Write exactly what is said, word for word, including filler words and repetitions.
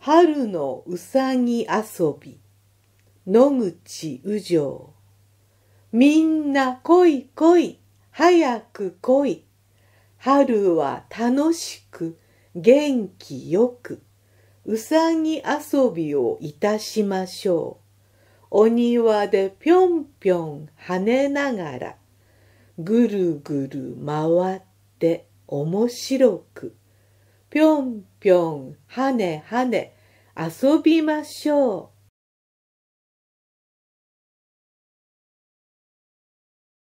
春のうさぎ遊び、野口雨情。みんな来い来い、早く来い。春は楽しく、元気よく、うさぎ遊びをいたしましょう。お庭でぴょんぴょん跳ねながら、ぐるぐる回って面白く、ぴょんぴょんはねはね遊びましょう。